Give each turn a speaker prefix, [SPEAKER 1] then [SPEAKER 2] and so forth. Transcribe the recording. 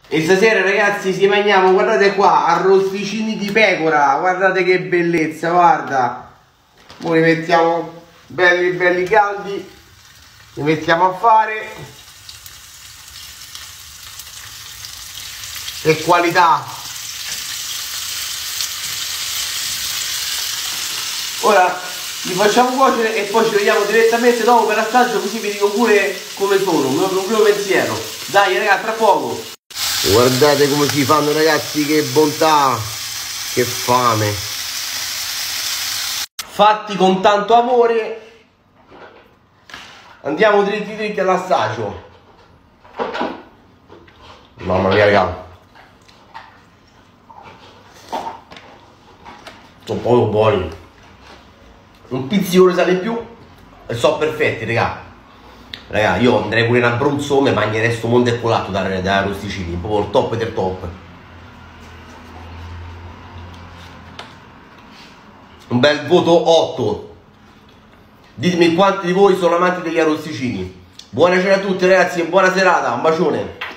[SPEAKER 1] E stasera ragazzi ci mangiamo, guardate qua, arrosticini di pecora, guardate che bellezza, guarda. Ora li mettiamo belli belli caldi, li mettiamo a fare. E qualità. Ora li facciamo cuocere e poi ci vediamo direttamente dopo per assaggio, così vi dico pure come sono, un mio pensiero. Dai ragazzi, tra poco. Guardate come si fanno ragazzi, che bontà, che fame. Fatti con tanto amore. Andiamo dritti dritti all'assaggio. Mamma mia ragazzi, sono proprio buoni. Un pizzico di sale in più e sono perfetti raga. Raga, io andrei pure in Abruzzo, mi mangerei sto mondo e colato da rosticini, proprio il top del top. Un bel voto 8. Ditemi quanti di voi sono amanti degli arrosticini. Buona cena a tutti ragazzi e buona serata, un bacione.